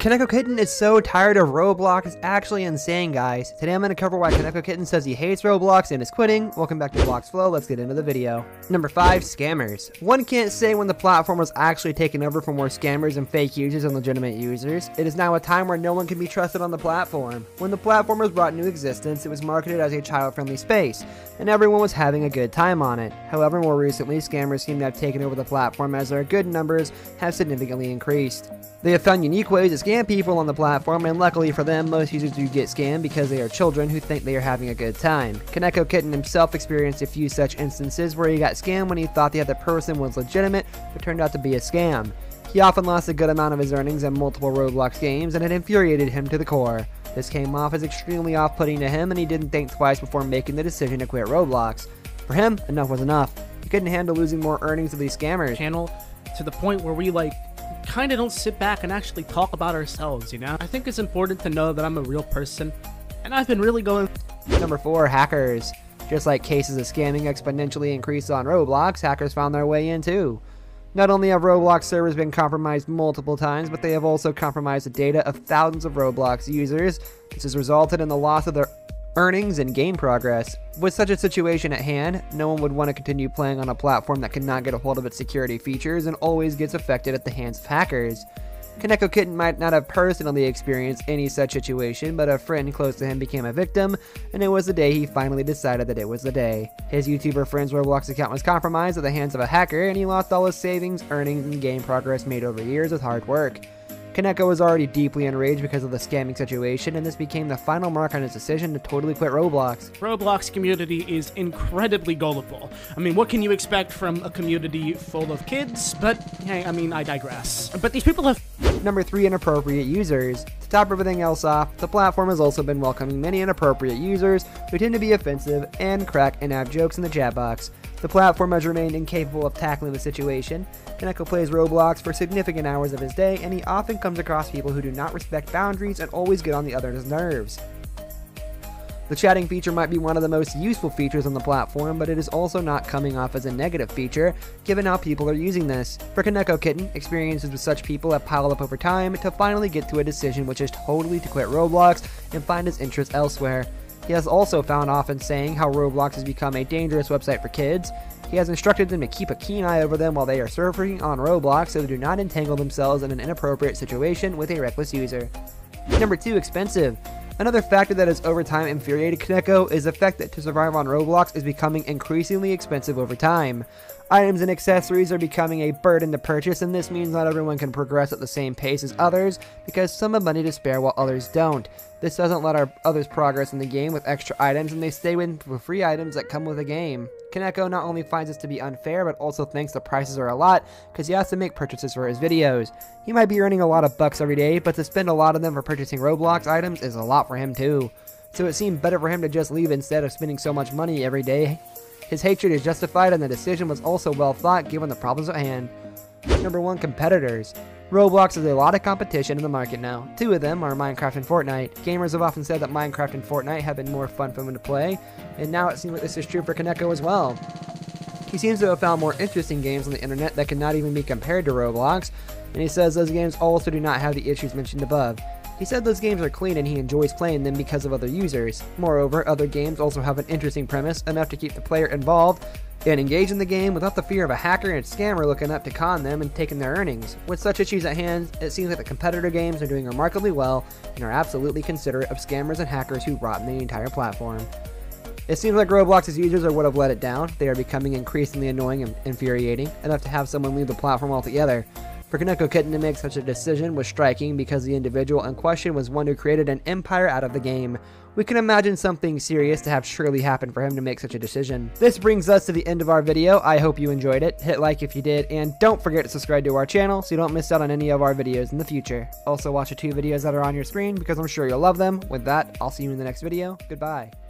KonekoKitten is so tired of Roblox, it's actually insane, guys. Today I'm going to cover why KonekoKitten says he hates Roblox and is quitting. Welcome back to Blox Flow, let's get into the video. Number 5, scammers. One can't say when the platform was actually taken over for more scammers and fake users than legitimate users. It is now a time where no one can be trusted on the platform. When the platform was brought into existence, it was marketed as a child-friendly space, and everyone was having a good time on it. However, more recently, scammers seem to have taken over the platform as their good numbers have significantly increased. They have found unique ways to scam people on the platform, and luckily for them, most users do get scammed because they are children who think they are having a good time. KonekoKitten himself experienced a few such instances where he got scammed when he thought the other person was legitimate, but turned out to be a scam. He often lost a good amount of his earnings in multiple Roblox games, and it infuriated him to the core. This came off as extremely off-putting to him, and he didn't think twice before making the decision to quit Roblox. For him, enough was enough. He couldn't handle losing more earnings to these scammers. Channel to the point where we kind of don't sit back and actually talk about ourselves, you know? I think it's important to know that I'm a real person, and I've been really going. Number 4, hackers. Just like cases of scamming exponentially increased on Roblox, hackers found their way in too. Not only have Roblox servers been compromised multiple times, but they have also compromised the data of thousands of Roblox users. This has resulted in the loss of their earnings and game progress. With such a situation at hand, no one would want to continue playing on a platform that cannot get a hold of its security features and always gets affected at the hands of hackers. KonekoKitten might not have personally experienced any such situation, but a friend close to him became a victim, and it was the day he finally decided that it was the day. His YouTuber friend's Roblox account was compromised at the hands of a hacker, and he lost all his savings, earnings, and game progress made over years with hard work. Koneko was already deeply enraged because of the scamming situation, and this became the final mark on his decision to totally quit Roblox. Roblox community is incredibly gullible. I mean, what can you expect from a community full of kids? But, hey, I mean, I digress. But these people have... Number 3, inappropriate users. To top everything else off, the platform has also been welcoming many inappropriate users who tend to be offensive and crack in-app jokes in the chat box. The platform has remained incapable of tackling the situation. Koneko plays Roblox for significant hours of his day, and he often comes across people who do not respect boundaries and always get on the other's nerves. The chatting feature might be one of the most useful features on the platform, but it is also not coming off as a negative feature, given how people are using this. For KonekoKitten, experiences with such people have piled up over time to finally get to a decision which is totally to quit Roblox and find his interest elsewhere. He has also found often saying how Roblox has become a dangerous website for kids. He has instructed them to keep a keen eye over them while they are surfing on Roblox so they do not entangle themselves in an inappropriate situation with a reckless user. Number 2, expensive. Another factor that has over time infuriated Koneko is the fact that to survive on Roblox is becoming increasingly expensive over time. Items and accessories are becoming a burden to purchase, and this means not everyone can progress at the same pace as others because some have money to spare while others don't. This doesn't let others progress in the game with extra items, and they stay with free items that come with the game. Koneko not only finds this to be unfair, but also thinks the prices are a lot because he has to make purchases for his videos. He might be earning a lot of bucks every day, but to spend a lot of them for purchasing Roblox items is a lot for him too. So it seemed better for him to just leave instead of spending so much money every day. His hatred is justified, and the decision was also well thought given the problems at hand. Number 1, competitors. Roblox has a lot of competition in the market now. 2 of them are Minecraft and Fortnite. Gamers have often said that Minecraft and Fortnite have been more fun for them to play, and now it seems like this is true for Koneko as well. He seems to have found more interesting games on the internet that cannot even be compared to Roblox, and he says those games also do not have the issues mentioned above. He said those games are clean and he enjoys playing them because of other users. Moreover, other games also have an interesting premise, enough to keep the player involved and engaged in the game without the fear of a hacker and scammer looking up to con them and taking their earnings. With such issues at hand, it seems like the competitor games are doing remarkably well and are absolutely considerate of scammers and hackers who rotten the entire platform. It seems like Roblox's users are what have let it down. They are becoming increasingly annoying and infuriating, enough to have someone leave the platform altogether. For KonekoKitten to make such a decision was striking because the individual in question was one who created an empire out of the game. We can imagine something serious to have surely happen for him to make such a decision. This brings us to the end of our video. I hope you enjoyed it. Hit like if you did, and don't forget to subscribe to our channel so you don't miss out on any of our videos in the future. Also watch the 2 videos that are on your screen because I'm sure you'll love them. With that, I'll see you in the next video. Goodbye.